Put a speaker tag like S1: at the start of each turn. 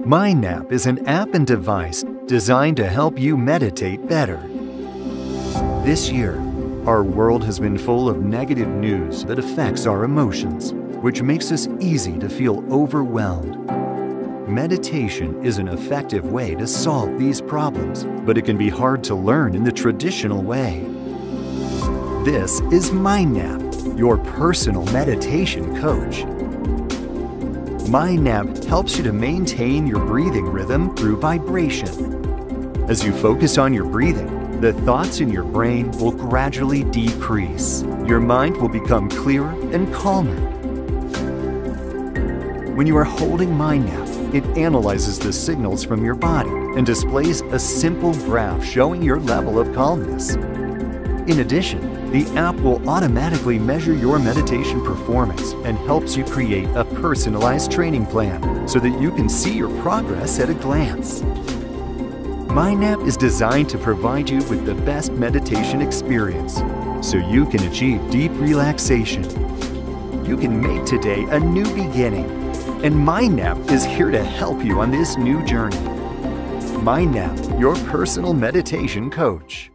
S1: Mindnap is an app and device designed to help you meditate better. This year, our world has been full of negative news that affects our emotions, which makes us easy to feel overwhelmed. Meditation is an effective way to solve these problems, but it can be hard to learn in the traditional way. This is Mindnap, your personal meditation coach. Mindnap helps you to maintain your breathing rhythm through vibration. As you focus on your breathing, the thoughts in your brain will gradually decrease. Your mind will become clearer and calmer. When you are holding Mindnap, it analyzes the signals from your body and displays a simple graph showing your level of calmness. In addition, the app will automatically measure your meditation performance and helps you create a personalized training plan so that you can see your progress at a glance. Mindnap is designed to provide you with the best meditation experience so you can achieve deep relaxation. You can make today a new beginning, and Mindnap is here to help you on this new journey. Mindnap, your personal meditation coach.